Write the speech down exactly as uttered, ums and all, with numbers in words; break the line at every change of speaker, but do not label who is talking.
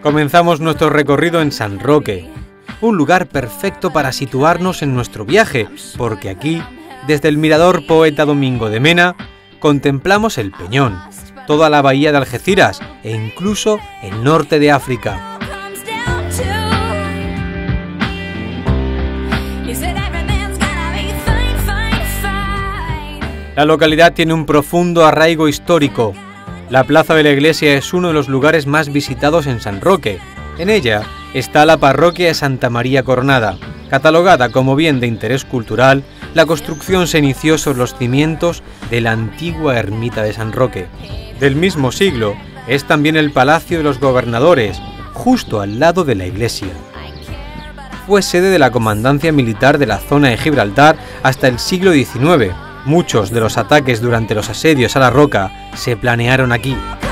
Comenzamos nuestro recorrido en San Roque, un lugar perfecto para situarnos en nuestro viaje, porque aquí, desde el Mirador Poeta Domingo de Mena, contemplamos el Peñón, toda la bahía de Algeciras e incluso el norte de África. La localidad tiene un profundo arraigo histórico. La plaza de la iglesia es uno de los lugares más visitados en San Roque. En ella está la parroquia de Santa María Coronada. Catalogada como bien de interés cultural, la construcción se inició sobre los cimientos de la antigua ermita de San Roque. Del mismo siglo es también el Palacio de los Gobernadores, justo al lado de la iglesia. Fue sede de la comandancia militar de la zona de Gibraltar hasta el siglo diecinueve. Muchos de los ataques durante los asedios a la roca se planearon aquí.